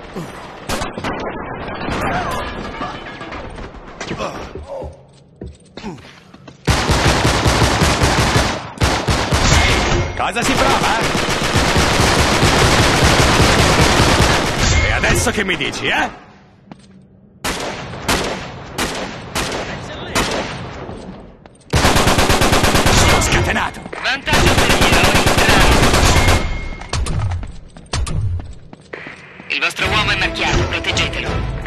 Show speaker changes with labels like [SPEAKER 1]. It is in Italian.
[SPEAKER 1] Cosa si prova? E adesso che mi dici, eh? Sono scatenato.
[SPEAKER 2] Vantaggio per gli eroi. Il vostro uomo è marchiato, proteggetelo.